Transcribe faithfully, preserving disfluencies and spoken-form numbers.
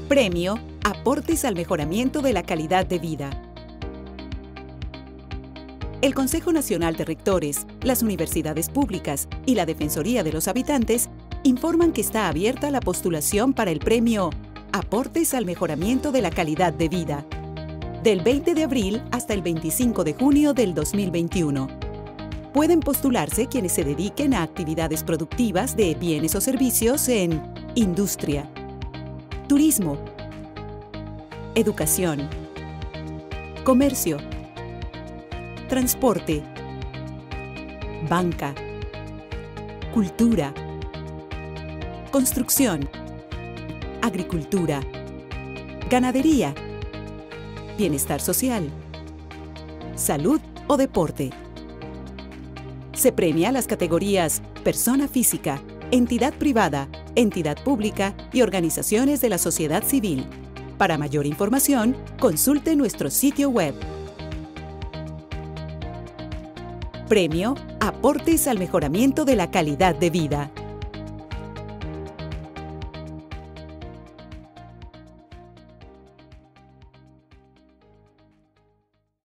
Premio Aportes al mejoramiento de la calidad de vida. El Consejo Nacional de Rectores, las universidades públicas y la Defensoría de los Habitantes informan que está abierta la postulación para el Premio Aportes al mejoramiento de la calidad de vida, del veinte de abril hasta el veinticinco de junio del dos mil veintiuno. Pueden postularse quienes se dediquen a actividades productivas de bienes o servicios en industria, turismo, educación, comercio, transporte, banca, cultura, construcción, agricultura, ganadería, bienestar social, salud o deporte. Se premia las categorías persona física, entidad privada, entidad pública y organizaciones de la sociedad civil. Para mayor información, consulte nuestro sitio web. Premio Aportes al mejoramiento de la calidad de vida.